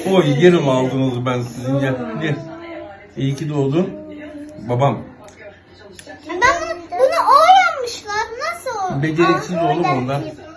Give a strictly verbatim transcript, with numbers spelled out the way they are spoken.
Oy yerim aldınız ben sizin gel. Gel. İyi ki doğdun. Babam. Ben bunu, bunu öğrenmişler. Nasıl? Beceriksiz oğlum onlar.